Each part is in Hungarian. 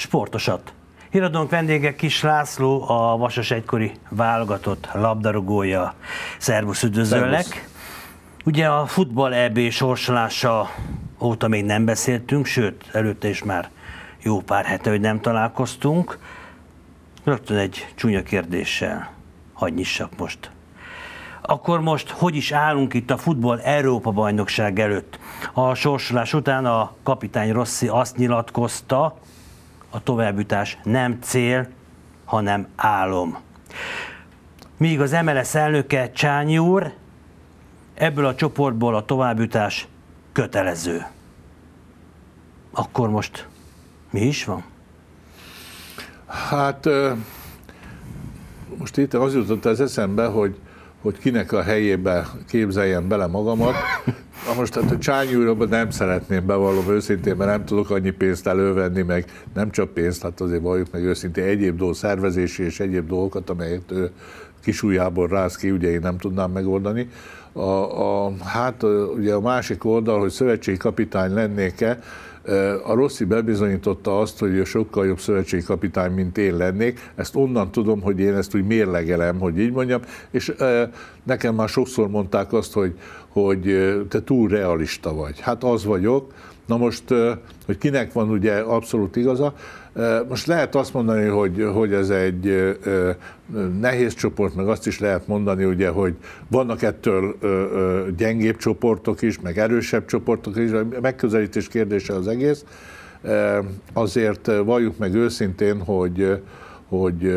Sportosat. Híradónk vendége Kiss László, a Vasas egykori válogatott labdarúgója. Szervusz, üdvözöllek! Ugye a futball EB sorsolása óta még nem beszéltünk, sőt, előtte is már jó pár hete, hogy nem találkoztunk. Rögtön egy csúnya kérdéssel hadd nyissak most. Akkor most hogy is állunk itt a futball Európa-bajnokság előtt? A sorsolás után a kapitány Rossi azt nyilatkozta, a továbbjutás nem cél, hanem álom. Míg az MLS elnöke Csányi úr, ebből a csoportból a továbbjutás kötelező. Akkor most mi is van? Hát most itt az jutott az eszembe, hogy kinek a helyébe képzeljem bele magamat. Na most hát a Csányi úrban nem szeretném, bevallom őszintén, mert nem tudok annyi pénzt elővenni, meg nem csak pénzt, hát azért valljuk meg őszintén egyéb dolgok, szervezési és egyéb dolgokat, amelyet ő kisujjából ráz ki, ugye én nem tudnám megoldani. Hát ugye a másik oldal, hogy szövetségi kapitány lennék-e, a Rossi bebizonyította azt, hogy ő sokkal jobb szövetségi kapitány, mint én lennék. Ezt onnan tudom, hogy én ezt úgy mérlegelem, hogy így mondjam, és nekem már sokszor mondták azt, hogy te túl realista vagy. Hát az vagyok. Na most, hogy kinek van ugye abszolút igaza, most lehet azt mondani, hogy ez egy nehéz csoport, meg azt is lehet mondani, ugye, hogy vannak ettől gyengébb csoportok is, meg erősebb csoportok is, a megközelítés kérdése az egész. Azért valljuk meg őszintén, hogy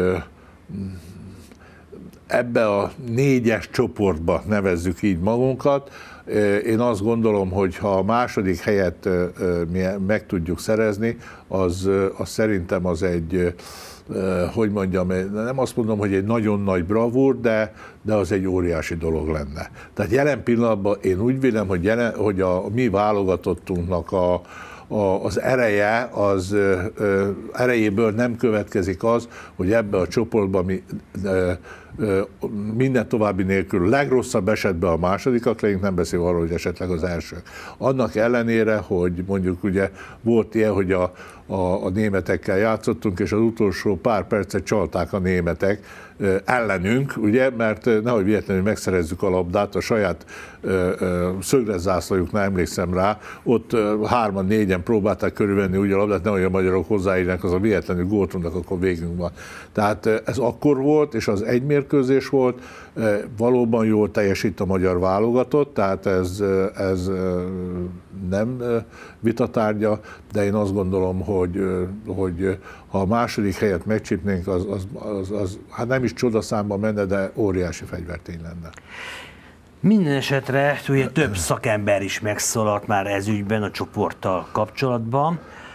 ebbe a 4-es csoportba nevezzük így magunkat. Én azt gondolom, hogy ha a második helyet mi meg tudjuk szerezni, az szerintem az egy, hogy mondjam, nem azt mondom, hogy egy nagyon nagy bravúr, de az egy óriási dolog lenne. Tehát jelen pillanatban én úgy vélem, hogy a mi válogatottunknak az ereje, az erejéből nem következik az, hogy ebbe a csoportban mi minden további nélkül legrosszabb esetben a másodikak legyünk, nem beszél arról, hogy esetleg az elsők. Annak ellenére, hogy mondjuk ugye volt ilyen, hogy a németekkel játszottunk, és az utolsó pár percet csalták a németek ellenünk, ugye, mert nehogy véletlenül megszerezzük a labdát, a saját szögletzászlójuknál emlékszem rá, ott 3-4-en próbálták körülvenni úgy a labdát, nehogy a magyarok hozzáírják, az a véletlenül gólt tudnak, akkor végünk van. Tehát ez akkor volt, és az egy mérkőzés volt, valóban jól teljesít a magyar válogatott, tehát ez nem vitatárgya, de én azt gondolom, hogy ha a második helyet megcsípnénk, az hát nem is csodaszámban menne, de óriási fegyvertény lenne. Minden esetre ugye több szakember is megszólalt már ez ügyben a csoporttal kapcsolatban.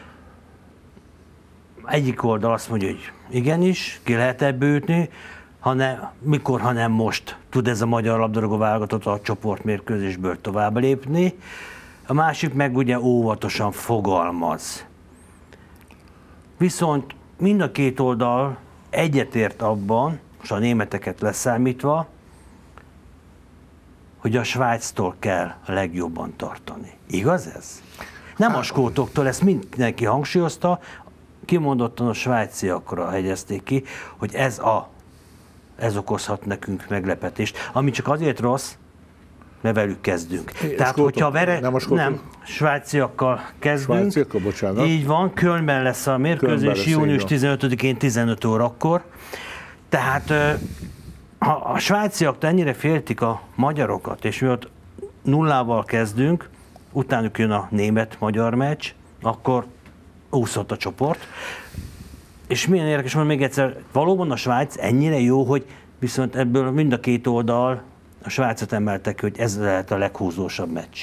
Egyik oldal azt mondja, hogy igenis, ki lehet ebből jutni, mikor, ha nem most tud ez a magyar labdarúgó válogatott a csoportmérkőzésből tovább lépni. A másik meg ugye óvatosan fogalmaz. Viszont mind a két oldal egyetért abban, most a németeket leszámítva, hogy a Svájctól kell a legjobban tartani. Igaz ez? Nem a skótoktól, ezt mindenki hangsúlyozta, kimondottan a svájciakra hegyezték ki, hogy ez okozhat nekünk meglepetést, ami csak azért rossz, mert velük kezdünk. Tehát, hogyha nem, svájciakkal kezdünk. Svájciakkal, bocsánat. Így van, Kölnben lesz a mérkőzés, június 15-én 15 órakor. Tehát ha a svájciak ennyire féltik a magyarokat, és mi ott 0-val kezdünk, utánuk jön a német-magyar meccs, akkor úszott a csoport. És milyen érdekes, mondom még egyszer, valóban a Svájc ennyire jó, hogy viszont ebből mind a két oldal a Svájcot emeltek, hogy ez lehet a leghúzósabb meccs.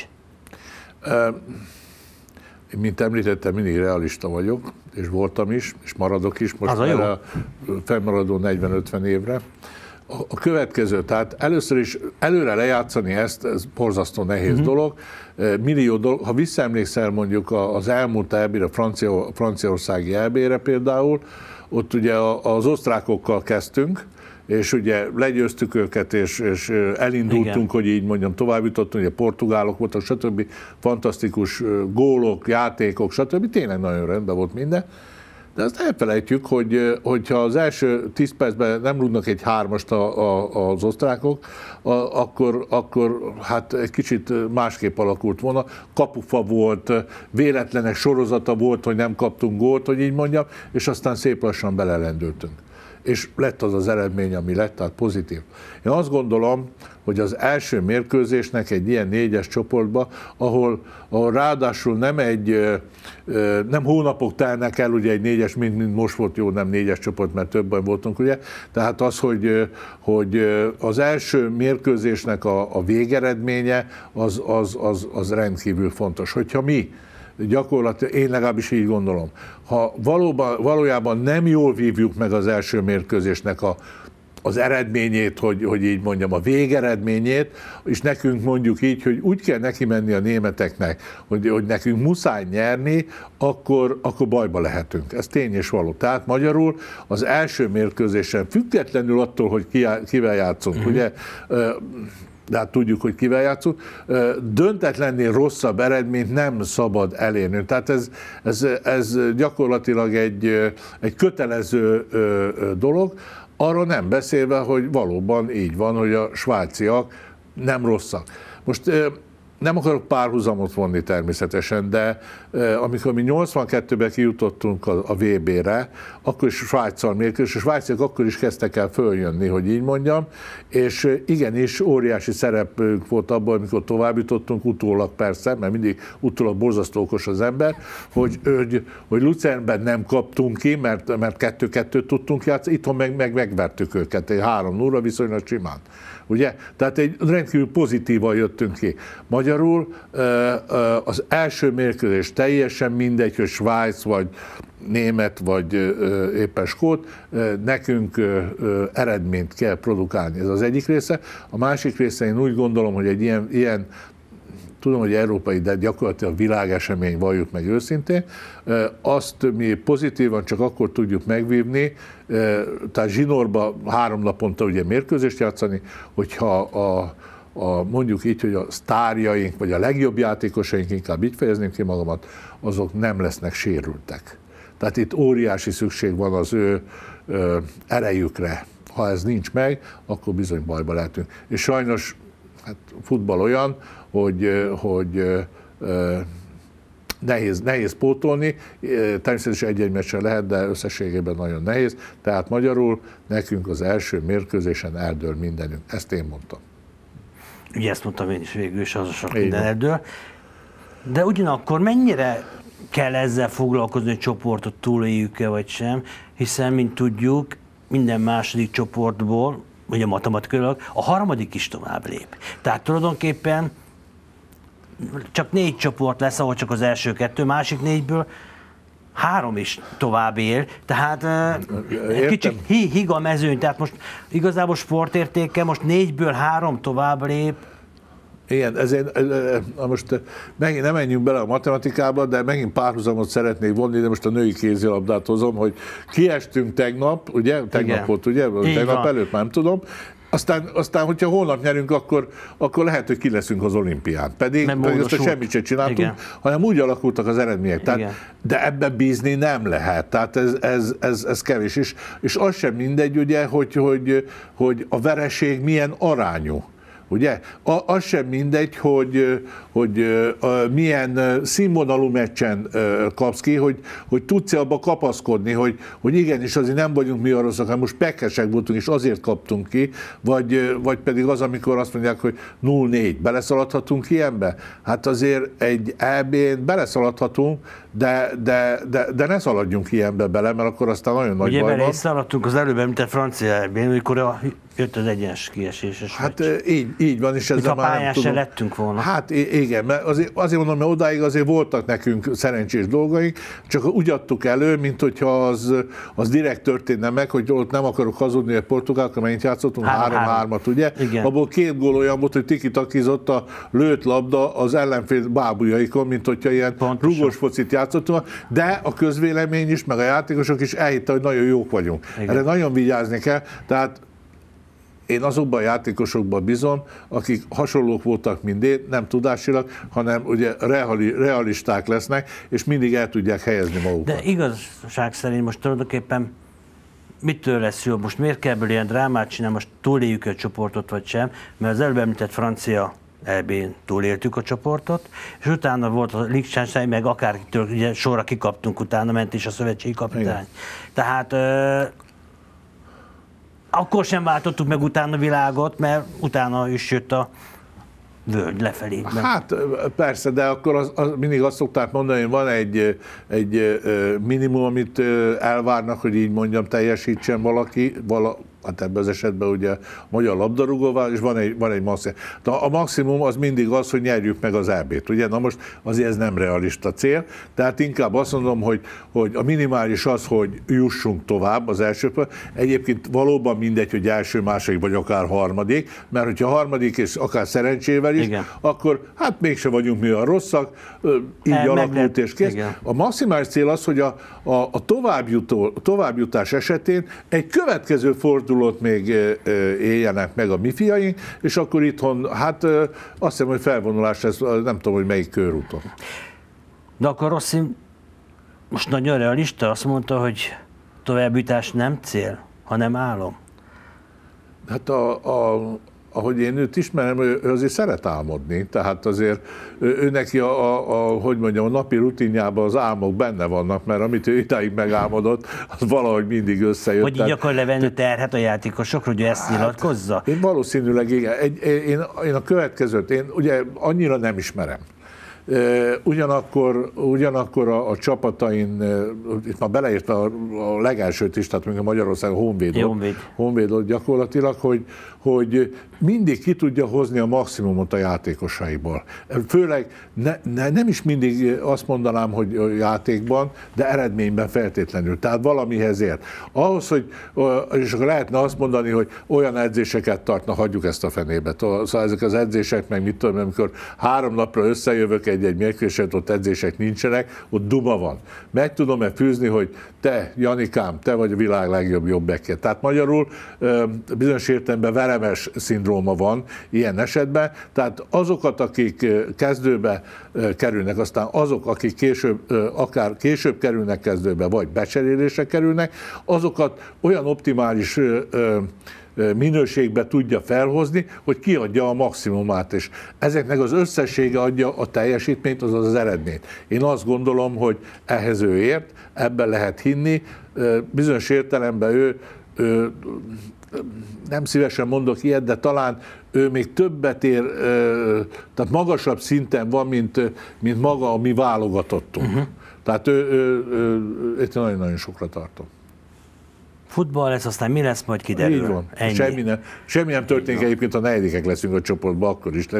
Mint említettem, mindig realista vagyok, és voltam is, és maradok is most erre a fennmaradó 40-50 évre. A következő, tehát először is előre lejátszani ezt, ez borzasztó nehéz dolog. Millió dolog, ha visszaemlékszel mondjuk az elmúlt EB-re, a franciaországi EB-re például, ott ugye az osztrákokkal kezdtünk, és ugye legyőztük őket, és elindultunk, igen, hogy így mondjam, tovább jutottunk, ugye portugálok voltak, stb. Fantasztikus gólok, játékok, stb. Tényleg nagyon rendben volt minden. De azt elfelejtjük, hogyha az első 10 percben nem rúgnak egy 3-ast az osztrákok, akkor hát egy kicsit másképp alakult volna. Kapufa volt, véletlenek sorozata volt, hogy nem kaptunk gólt, hogy így mondjam, és aztán szép lassan belelendültünk. És lett az az eredmény, ami lett, tehát pozitív. Én azt gondolom, hogy az első mérkőzésnek egy ilyen 4-es csoportba, ahol ráadásul nem hónapok telnek el, ugye egy 4-es, mint most volt, jó, nem 4-es csoport, mert többen voltunk, ugye, tehát az, hogy az első mérkőzésnek a végeredménye, az rendkívül fontos. Hogyha mi gyakorlatilag, én legalábbis így gondolom, ha valójában nem jól vívjuk meg az első mérkőzésnek az eredményét, hogy így mondjam, a végeredményét, és nekünk mondjuk így, hogy úgy kell neki menni a németeknek, hogy nekünk muszáj nyerni, akkor bajba lehetünk. Ez tény és való. Tehát magyarul az első mérkőzésen, függetlenül attól, hogy kivel játszunk, ugye, de hát tudjuk, hogy kivel játszunk, döntetlennél rosszabb eredményt nem szabad elérni. Tehát ez gyakorlatilag egy kötelező dolog, arról nem beszélve, hogy valóban így van, hogy a svájciak nem rosszak. Most nem akarok párhuzamot vonni természetesen, de amikor mi 82-ben kijutottunk a VB-re, akkor is Svájccal mérkőzés, és a svájciak akkor is kezdtek el följönni, hogy így mondjam, és igenis óriási szerepünk volt abban, amikor tovább jutottunk, utólag persze, mert mindig utólag borzasztó okos az ember, hogy Luzernben nem kaptunk ki, mert 2-2-t tudtunk játszani, itthon meg megvertük őket, egy 3-0-ra viszonylag simán. Ugye? Tehát egy rendkívül pozitívan jöttünk ki. Magyarul az első mérkőzés teljesen mindegy, hogy Svájc, vagy német, vagy éppen skót, nekünk eredményt kell produkálni. Ez az egyik része. A másik része, én úgy gondolom, hogy egy ilyen tudom, hogy európai, de gyakorlatilag világesemény, valljuk meg őszintén, azt mi pozitívan csak akkor tudjuk megvívni, tehát zsinórba 3 naponta ugye mérkőzést játszani, hogyha mondjuk így, hogy a sztárjaink, vagy a legjobb játékosaink, inkább így fejezném ki magamat, azok nem lesznek sérültek. Tehát itt óriási szükség van az ő erejükre. Ha ez nincs meg, akkor bizony bajba lehetünk. És sajnos hát futball olyan, hogy nehéz pótolni, természetesen egy meccsen lehet, de összességében nagyon nehéz, tehát magyarul nekünk az első mérkőzésen eldől mindenünk. Ezt én mondtam. Ugye ezt mondtam én is végül is, az a sok minden eldől. De ugyanakkor mennyire kell ezzel foglalkozni, hogy csoportot túléljük-e vagy sem, hiszen, mint tudjuk, minden második csoportból, ugye matematikailag, a harmadik is tovább lép. Tehát tulajdonképpen csak 4 csoport lesz, ahol csak az első 2, másik 4-ből 3 is tovább él, tehát egy kicsit hig a mezőny, tehát most igazából sportértéke, most 4-ből 3 tovább lép. Igen, ezért most megint nem menjünk bele a matematikába, de megint párhuzamot szeretnék vonni, de most a női kézilabdát hozom, hogy kiestünk tegnap, ugye? Tegnap volt, ugye? Tegnap előtt, nem tudom. Aztán, hogyha holnap nyerünk, akkor lehet, hogy ki leszünk az olimpián. Pedig azt semmit sem csináltunk, igen, hanem úgy alakultak az eredmények. Tehát, de ebben bízni nem lehet. Tehát ez kevés. És az sem mindegy, ugye, hogy a vereség milyen arányú. Ugye? Az sem mindegy, hogy milyen színvonalú meccsen kapsz ki, hogy tudsz-e abba kapaszkodni, hogy igenis azért nem vagyunk mi a rosszak, hanem most pekesek voltunk, és azért kaptunk ki, vagy pedig az, amikor azt mondják, hogy 0-4, beleszaladhatunk ilyenbe? Hát azért egy EB-n beleszaladhatunk, de ne szaladjunk ilyenbe bele, mert akkor aztán nagyon nagy baj van. Ugye bele is szaladtunk az előbb, mint a francia EB-n, amikor jött az egyenes kieséses. Hát így van, és ezzel már nem tudom. lettünk volna. Hát igen, mert azért mondom, mert odáig azért voltak nekünk szerencsés dolgaink, csak úgy adtuk elő, mint hogyha az direkt történne meg, hogy ott nem akarok hazudni, hogy Portugálkkal megint játszottunk 3-3-at, ugye? Igen. Abból 2 gól olyan volt, hogy tiki-takizott a lőtt labda az ellenfél bábujjaikon, mint hogyha ilyen rúgós focit játszottunk, de a közvélemény is, meg a játékosok is elhitte, hogy nagyon jók vagyunk. Igen. Erre nagyon vigyázni kell, tehát én azokban a játékosokban bízom, akik hasonlók voltak, mint én, nem tudásilag, hanem ugye realisták lesznek, és mindig el tudják helyezni magukat. De igazság szerint most tulajdonképpen mitől lesz jó? Most miért kell ilyen drámát csinálni, most túléljük a csoportot vagy sem, mert az előbb említett francia EB-n túléltük a csoportot, és utána volt a Liechtenstein, meg akárkitől ugye sorra kikaptunk, utána ment is a szövetségi kapitány. Igen. Tehát akkor sem váltottuk meg utána a világot, mert utána is jött a völgy lefelé. Hát persze, de akkor mindig azt szokták mondani, hogy van egy minimum, amit elvárnak, hogy így mondjam, teljesítsen valaki, hát ebben az esetben ugye a magyar labdarúgóval, és van egy maximum. De a maximum az mindig az, hogy nyerjük meg az EB-t, ugye? Na most azért ez nem realista cél, tehát inkább azt mondom, hogy a minimális az, hogy jussunk tovább az elsőből. Egyébként valóban mindegy, hogy első, második vagy akár harmadik, mert hogyha harmadik és akár szerencsével is, igen, akkor hát mégse vagyunk mi a rosszak, így alakult és kész. Igen. A maximális cél az, hogy a továbbjutás esetén egy következő fordulót még éljenek meg a mi fiaink, és akkor itthon, hát azt hiszem, hogy felvonulás, ez nem tudom, hogy melyik körúton. De akkor Rossi most nagyon realista, azt mondta, hogy továbbjutás nem cél, hanem álom. Hát ahogy én őt ismerem, ő azért szeret álmodni, tehát azért ő neki hogy mondjam, a napi rutinjában az álmok benne vannak, mert amit ő idáig megálmodott, az valahogy mindig összejött. Hogy így akar levenni terhet a játékosokról, hogy ezt nyilatkozza? Én valószínűleg igen. Én a következőt, én ugye annyira nem ismerem. Ugyanakkor a csapatain, itt már beleértve a legelsőt is, tehát mondjuk Magyarországon Honvédot gyakorlatilag, hogy mindig ki tudja hozni a maximumot a játékosaiból. Főleg nem is mindig azt mondanám, hogy játékban, de eredményben feltétlenül. Tehát valamihez ért. Ahhoz, és akkor lehetne azt mondani, hogy olyan edzéseket tartna, hagyjuk ezt a fenébe. Szóval ezek az edzések, meg mit tudom, amikor 3 napra összejövök egy mérkőzésen, ott edzések nincsenek, ott duma van. Meg tudom-e fűzni, hogy te, Janikám, te vagy a világ legjobb jobbekje. Tehát magyarul bizonyos értelemben veremes szindróma van ilyen esetben, tehát azokat, akik kezdőbe kerülnek, aztán azok, akik akár később kerülnek kezdőbe, vagy becserélésre kerülnek, azokat olyan optimális minőségbe tudja felhozni, hogy kiadja a maximumát, és ezeknek az összessége adja a teljesítményt, azaz az eredményt. Én azt gondolom, hogy ehhez ő ért, ebben lehet hinni, bizonyos értelemben ő nem szívesen mondok ilyet, de talán ő még többet ér, tehát magasabb szinten van, mint maga a mi válogatottunk. Uh-huh. Tehát itt nagyon-nagyon sokra tartom. Futball lesz, aztán mi lesz, majd kiderül. Így van. Semmi nem történik egyébként, ha negyedikek leszünk a csoportban, akkor is.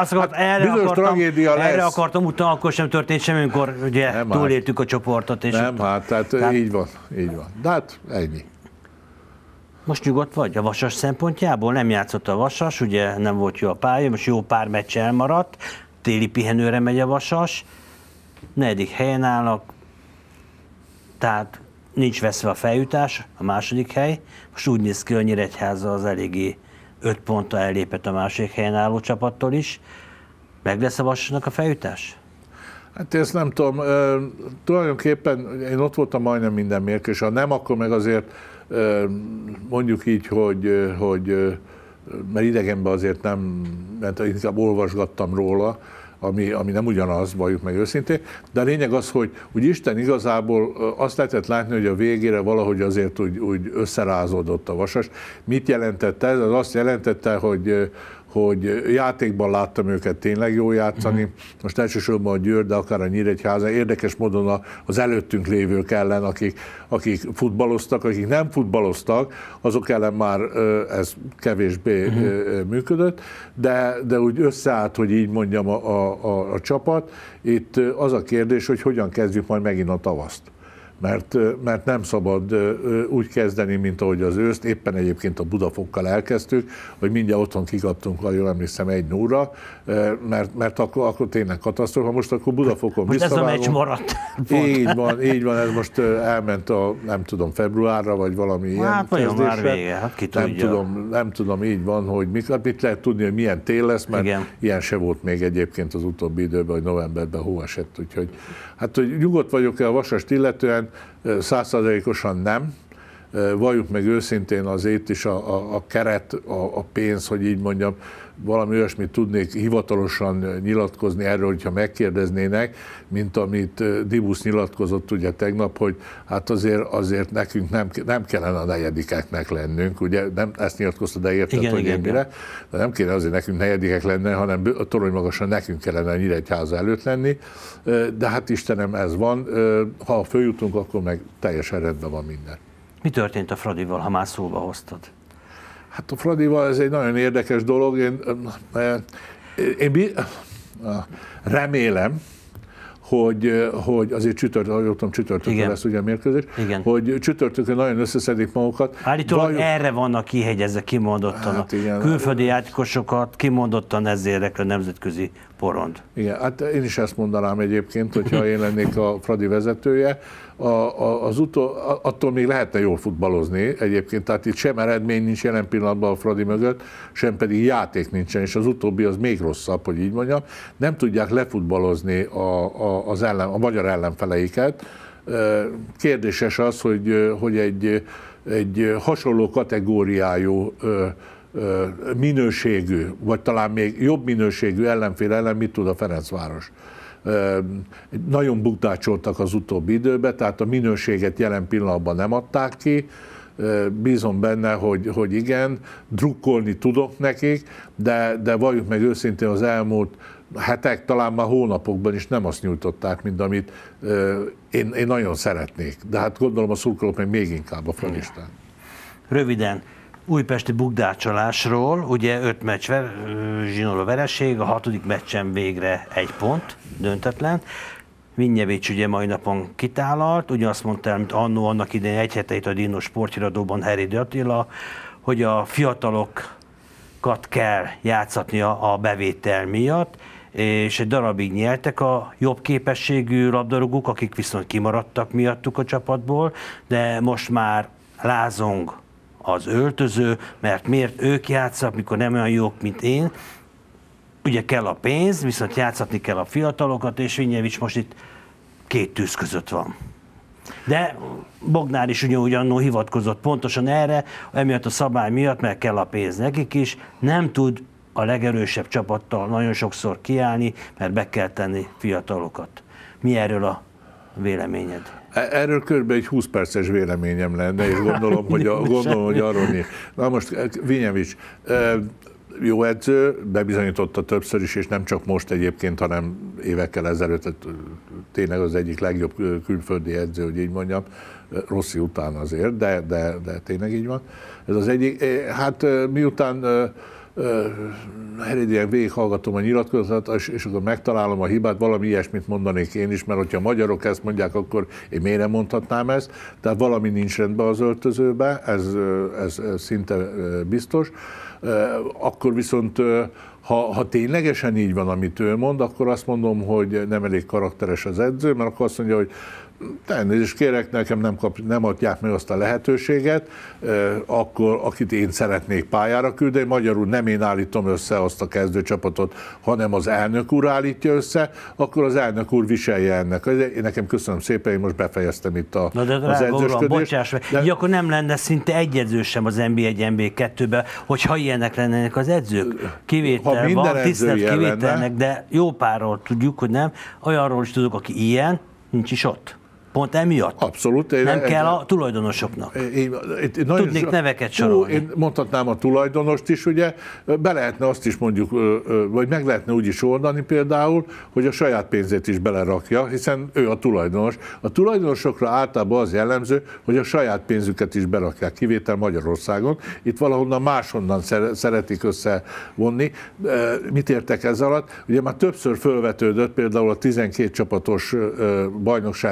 Erre akartam utána, akkor sem történt semmi, amikor ugye túléltük a csoportot. És tehát így van. De hát ennyi. Most nyugodt vagy a Vasas szempontjából? Nem játszott a Vasas, ugye nem volt jó a pálya, most jó pár meccs elmaradt, téli pihenőre megy a Vasas, 4. helyen állnak, tehát nincs veszve a feljutás, a 2. hely. Most úgy néz ki, hogy Nyíregyháza az eléggé 5 ponttal ellépett a 2. helyen álló csapattól is. Meg lesz a Vasasnak a feljutás? Hát ezt nem tudom. Tulajdonképpen én ott voltam majdnem minden mérkőzésen. Ha nem, akkor meg azért mondjuk így, hogy mert idegenben azért nem, mert inkább olvasgattam róla, ami nem ugyanaz, valljuk meg őszintén, de a lényeg az, hogy Isten igazából azt lehetett látni, hogy a végére valahogy azért úgy összerázódott a Vasas. Mit jelentette ez? Az azt jelentette, hogy játékban láttam őket tényleg jól játszani, most elsősorban a Győr, de akár a Nyíregyháza, érdekes módon az előttünk lévők ellen, akik futballoztak, akik nem futballoztak, azok ellen már ez kevésbé működött, de úgy összeállt, hogy így mondjam a csapat. Itt az a kérdés, hogy hogyan kezdjük majd megint a tavaszt. mert nem szabad úgy kezdeni, mint ahogy az őszt, éppen egyébként a Budafokkal elkezdtük, hogy mindjárt otthon kikaptunk, ha jól emlékszem, 1-0-ra, mert akkor tényleg katasztrófa. Most akkor Budafokon visszavágom. Most ez a meccs maradt. Így van, ez most elment nem tudom, februárra, vagy valami ilyen kezdésre. Már vége, hát ki tudja. Nem tudom, így van, hogy mit lehet tudni, hogy milyen tél lesz, mert ilyen se volt még egyébként az utóbbi időben, hogy novemberben hó esett, úgyhogy hát, hogy nyugodt vagyok-e a Vasast illetően, 100%-osan nem. Valljuk meg őszintén azért is a keret, a pénz, hogy így mondjam, valami olyasmit tudnék hivatalosan nyilatkozni erről, hogyha megkérdeznének, mint amit Dibusz nyilatkozott ugye tegnap, hogy hát azért nekünk nem kellene a negyedikeknek lennünk, ugye nem ezt nyilatkozta, de érted, hogy én mire, de nem kéne azért nekünk negyedikek lenne, hanem a torony magasan nekünk kellene a Nyíregyháza előtt lenni, de hát Istenem, ez van, ha följutunk, akkor meg teljesen rendben van minden. Mi történt a Fradival, ha már szóba hoztad? Hát a Fradival ez egy nagyon érdekes dolog. Én remélem, hogy azért csütörtökön lesz ugye a mérkőzés, hogy csütörtökön nagyon összeszedik magukat. Állítólag erre vannak kihegyezve kimondottan hát a külföldi játékosokat, kimondottan ezért a nemzetközi porond. Igen, hát én is ezt mondanám egyébként, hogyha én lennék a Fradi vezetője. Attól még lehetne jól futballozni egyébként, tehát itt sem eredmény nincs jelen pillanatban a Fradi mögött, sem pedig játék nincsen, és az utóbbi az még rosszabb, hogy így mondjam. Nem tudják lefutballozni a magyar ellenfeleiket. Kérdéses az, hogy egy hasonló kategóriájú minőségű, vagy talán még jobb minőségű ellenfél ellen mit tud a Ferencváros. Nagyon bukdácsoltak az utóbbi időben, tehát a minőséget jelen pillanatban nem adták ki. Bízom benne, hogy igen, drukkolni tudok nekik, de valljuk meg őszintén, az elmúlt hetek, talán már hónapokban is nem azt nyújtották, mint amit én nagyon szeretnék. De hát gondolom a szurkolók meg még inkább a fradistán. Röviden, újpesti bukdácsolásról, ugye 5 meccs zsinóró vereség, a 6. meccsen végre 1 pont, döntetlen. Vinnyevics ugye mai napon kitálalt, ugye azt mondta, mint annó annak idején egy hete itt a Dino sporthíradóban Heridi Attila, hogy a fiatalokat kell játszatnia a bevétel miatt, és egy darabig nyertek a jobb képességű labdarúgók, akik viszont kimaradtak miattuk a csapatból, de most már lázong az öltöző, mert miért ők játszanak, mikor nem olyan jók, mint én. Ugye kell a pénz, viszont játszatni kell a fiatalokat, és Vinnyevics most itt 2 tűz között van. De Bognár is ugyanúgy hivatkozott pontosan erre, emiatt a szabály miatt, mert kell a pénz nekik is, nem tud a legerősebb csapattal nagyon sokszor kiállni, mert be kell tenni fiatalokat. Mi erről a véleményed? Erről kb. Egy 20 perces véleményem lenne, és gondolom, hogy arról mi. Na most Vinnyevics jó edző, bebizonyította többször is, és nem csak most egyébként, hanem évekkel ezelőtt, tényleg az egyik legjobb külföldi edző, hogy így mondjam, Rossi után azért, de tényleg így van. Ez az egyik. Hát miután Herédien végighallgatom a nyilatkozatot, és akkor megtalálom a hibát, valami ilyesmit mondanék én is, mert hogyha a magyarok ezt mondják, akkor én miért nem mondhatnám ezt. Tehát valami nincs rendben az öltözőben, ez szinte biztos. Akkor viszont, ha ténylegesen így van, amit ő mond, akkor azt mondom, hogy nem elég karakteres az edző, mert akkor azt mondja, hogy elnézést kérek, nekem nem adják meg azt a lehetőséget, akkor akit én szeretnék pályára küldeni, magyarul nem én állítom össze azt a kezdőcsapatot, hanem az elnök úr állítja össze, akkor az elnök úr viselje ennek. Én nekem köszönöm szépen, én most befejeztem itt az edzősködést. Így akkor nem lenne szinte egy edző sem az NB1, NB2-ben, hogyha ilyenek lennének az edzők. Kivétel van, tisztelt kivételnek, de jó párról tudjuk, hogy nem. Olyanról is tudok, aki ilyen, nincs is ott. Pont emiatt? Abszolút. Nem kell a tulajdonosoknak. Tudnék neveket sorolni. Én mondhatnám a tulajdonost is, ugye, be lehetne azt is mondjuk, vagy meg lehetne úgy is oldani például, hogy a saját pénzét is belerakja, hiszen ő a tulajdonos. A tulajdonosokra általában az jellemző, hogy a saját pénzüket is berakják, kivétel Magyarországon. Itt valahonnan máshonnan szeretik összevonni. Mit értek ez alatt? Ugye már többször fölvetődött például a 12 csapatos bajnokság helyett a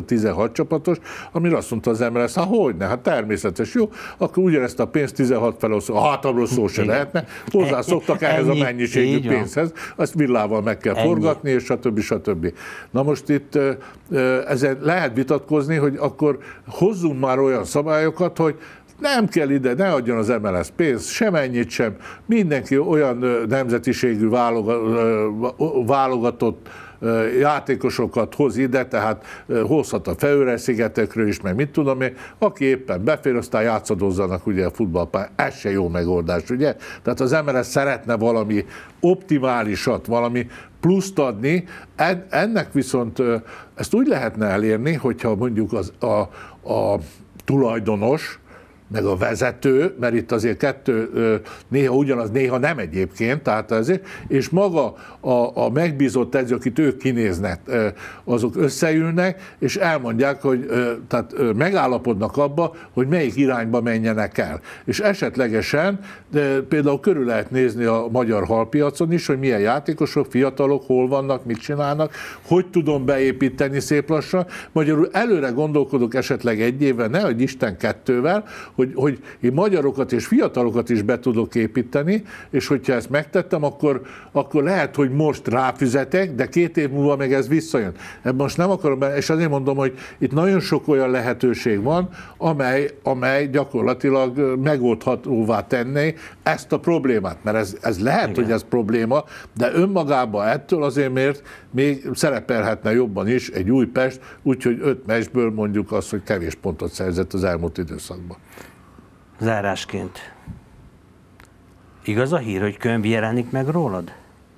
16 csapatos, amire azt mondta az MLS, hogyne, hát természetes, jó, akkor ugyanezt a pénzt 16 felosztva, hát arról szó se lehetne, hozzászoktak ehhez a mennyiségű pénzhez, azt villával meg kell forgatni, és stb. Na most itt ezen lehet vitatkozni, hogy akkor hozzunk már olyan szabályokat, hogy nem kell ide, ne adjon az MLS pénzt, semennyit sem, mindenki olyan nemzetiségű válogatott játékosokat hoz ide, tehát hozhat a Feőre-szigetekről is, meg mit tudom én, aki éppen befér, aztán játszadozzanak ugye a futballpályán. Ez se jó megoldás, ugye? Tehát az MLS szeretne valami optimálisat, valami pluszt adni, ennek viszont ezt úgy lehetne elérni, hogyha mondjuk a tulajdonos, meg a vezető, mert itt azért kettő néha ugyanaz, néha nem egyébként, tehát ezért, és maga a megbízott edző, akit ők kinéznek, azok összeülnek, és elmondják, hogy tehát megállapodnak abba, hogy melyik irányba menjenek el. És esetlegesen például körül lehet nézni a magyar halpiacon is, hogy milyen játékosok, fiatalok, hol vannak, mit csinálnak, hogy tudom beépíteni szép lassan. Magyarul előre gondolkodok esetleg egy évvel, nehogy Isten kettővel, hogy én magyarokat és fiatalokat is be tudok építeni, és hogyha ezt megtettem, akkor lehet, hogy most ráfizetek, de 2 év múlva meg ez visszajön. Ebben most nem akarom, és azért mondom, hogy itt nagyon sok olyan lehetőség van, amely gyakorlatilag megoldhatóvá tenné ezt a problémát, mert ez lehet, igen, hogy ez probléma, de önmagában ettől azért még szerepelhetne jobban is egy Újpest, úgyhogy 5 meccsből mondjuk azt, hogy kevés pontot szerzett az elmúlt időszakban. Zárásként. Igaz a hír, hogy könyv jelenik meg rólad?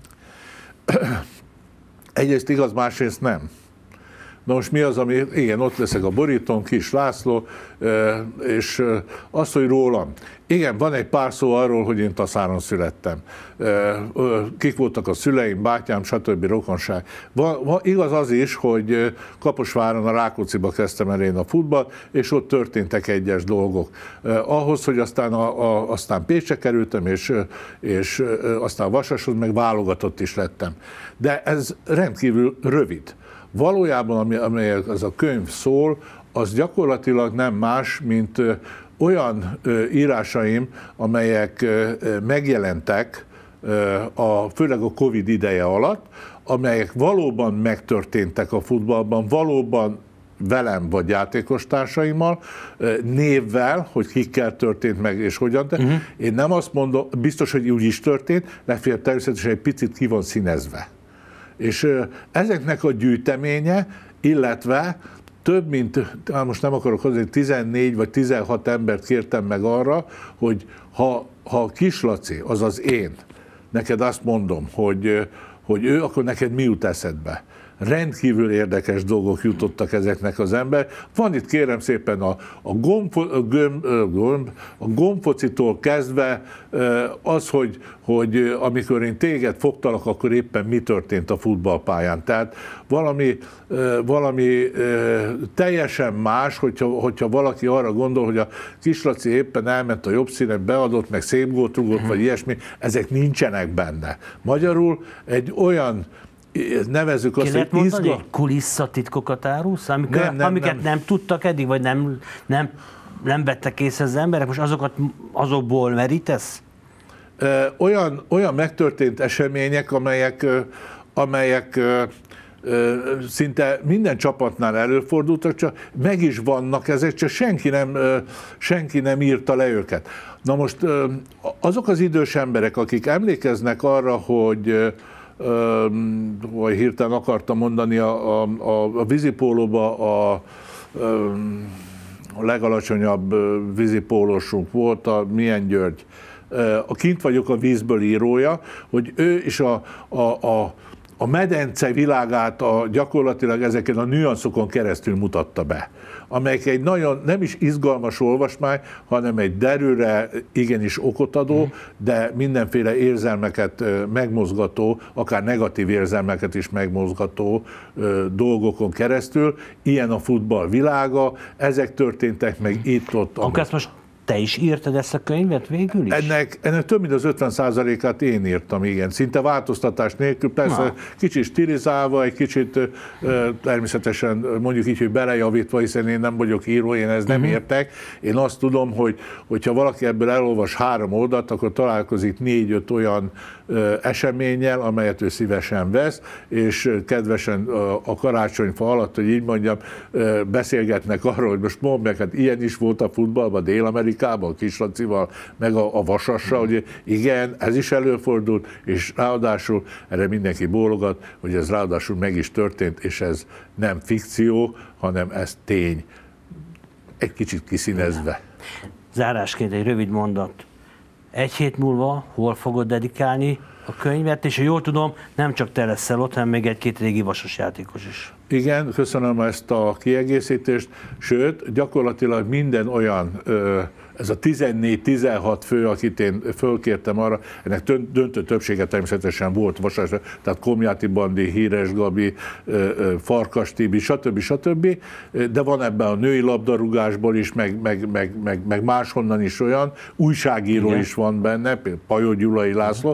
Egyrészt igaz, másrészt nem. Na most mi az, ami, igen, ott leszek a borítón, Kis László, és az, hogy rólam. Igen, van egy pár szó arról, hogy én Taszáron születtem. Kik voltak a szüleim, bátyám, stb. Rokonság. Igaz az is, hogy Kaposváron, a Rákócziba kezdtem el én a futballt, és ott történtek egyes dolgok. Ahhoz, hogy aztán Pécsre kerültem, és aztán Vasashoz, meg válogatott is lettem. De ez rendkívül rövid. Valójában, amelyek az a könyv szól, az gyakorlatilag nem más, mint olyan írásaim, amelyek megjelentek főleg a Covid ideje alatt, amelyek valóban megtörténtek a futballban, valóban velem vagy játékostársaimmal, névvel, hogy kikkel történt meg és hogyan. Én nem azt mondom, biztos, hogy úgy is történt, legfeljebb természetesen egy picit ki van színezve. És ezeknek a gyűjteménye, illetve több mint, most nem akarok hozni, 14 vagy 16 embert kértem meg arra, hogy ha Kis Laci, azaz én, neked azt mondom, hogy ő, akkor neked mi jut eszedbe? Rendkívül érdekes dolgok jutottak ezeknek az ember. Van itt kérem szépen a gombfocitól kezdve az, hogy amikor én téged fogtalak, akkor éppen mi történt a futballpályán. Tehát valami teljesen más, hogyha valaki arra gondol, hogy a Kis Laci éppen elment a jobb színen, beadott, meg szép gólt rúgott, vagy ilyesmi, ezek nincsenek benne. Magyarul egy olyan, nevezzük azt, hogy mondani, hogy kulisszatitkokat árulsz, amiket nem tudtak eddig, vagy nem vettek észre az emberek, most azokból merítesz? Olyan megtörtént események, amelyek szinte minden csapatnál előfordultak, csak meg is vannak ezek, csak senki nem írta le őket. Na most azok az idős emberek, akik emlékeznek arra, hogy hirtelen akartam mondani, a vízipólóba a legalacsonyabb vízipólósunk volt, a Milyen György, a Kint vagyok a vízből írója, hogy ő is a medence világát gyakorlatilag ezeken a nüanszokon keresztül mutatta be, amelyek egy nagyon nem is izgalmas olvasmány, hanem egy derűre igenis okot adó, de mindenféle érzelmeket megmozgató, akár negatív érzelmeket is megmozgató dolgokon keresztül. Ilyen a futball világa, ezek történtek meg itt-ott. Akkor ezt most Te is írtad ezt a könyvet végül is? Ennek több mint az 50%-át én írtam, igen. Szinte változtatás nélkül, persze kicsit stilizálva, egy kicsit természetesen mondjuk így, hogy belejavítva, hiszen én nem vagyok író, én ezt nem értek. Én azt tudom, hogyha valaki ebből elolvas 3 oldalt, akkor találkozik 4-5 olyan eseménnyel, amelyet ő szívesen vesz, és kedvesen a karácsonyfa alatt, hogy így mondjam, beszélgetnek arról, hogy most mondd meg, hát ilyen is volt a futballban, Dél-Amerikában, a Kislacival, meg a Vasassal, hogy igen, ez is előfordult, és ráadásul erre mindenki bólogat, hogy ez ráadásul meg is történt, és ez nem fikció, hanem ez tény. Egy kicsit kiszínezve. Zárásként egy rövid mondat. 1 hét múlva hol fogod dedikálni a könyvet, és ha jól tudom, nem csak te leszel ott, hanem még 1-2 régi Vasas játékos is. Igen, köszönöm ezt a kiegészítést, sőt, gyakorlatilag minden olyan, ez a 14-16 fő, akit én fölkértem arra, ennek döntő többsége természetesen volt Vasas, tehát Komjáti Bandi, Híres Gabi, Farkas Tibi, stb. De van ebben a női labdarúgásból is, meg máshonnan is olyan, újságíró igen. is van benne, például Pajó Gyulai László,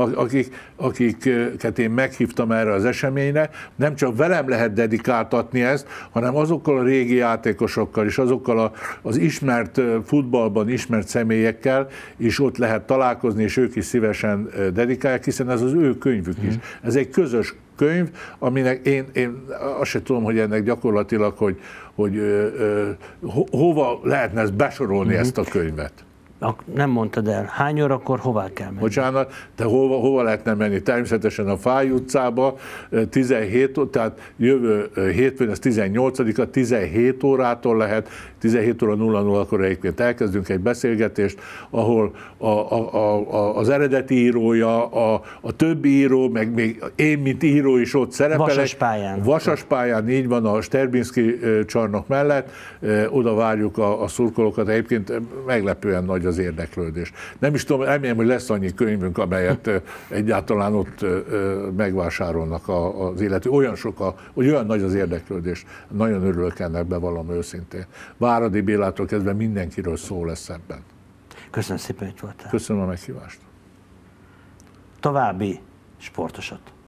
akiket én meghívtam erre az eseményre, nem csak velem lehet dedikáltatni ezt, hanem azokkal a régi játékosokkal és azokkal az ismert futballban ismert személyekkel is ott lehet találkozni, és ők is szívesen dedikálják, hiszen ez az ő könyvük is. Ez egy közös könyv, aminek én azt sem tudom, hogy ennek gyakorlatilag, hogy hova lehetne ezt besorolni ezt a könyvet. Nem mondtad el. Hány órakor hová kell menni? Bocsánat, de hova lehetne menni? Természetesen a Fáy utcába 17, tehát jövő hétfőn, ez 18-a, 17 órától lehet, 17 óra 00-kor egyébként elkezdünk egy beszélgetést, ahol az eredeti írója, a többi író, meg még én, mint író is ott szerepelek. Vasaspályán. Vasaspályán, így van, a Sterbinszky csarnok mellett, oda várjuk a szurkolókat, egyébként meglepően nagy az érdeklődés. Nem is tudom, remélem, hogy lesz annyi könyvünk, amelyet egyáltalán ott megvásárolnak az illető. Hogy olyan nagy az érdeklődés. Nagyon örülök ennek, bevallom őszintén. Váradi Bélától kezdve mindenkiről szó lesz ebben. Köszönöm szépen, hogy voltál. Köszönöm a meghívást. További sportosat.